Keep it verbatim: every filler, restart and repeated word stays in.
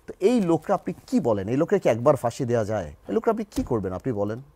তো এই লোকরা আপনি কি বলেন, এই লোকরা কি একবার ফাঁসি দেওয়া যায়? এই লোকরা আপনি কি করবেন আপনি বলেন?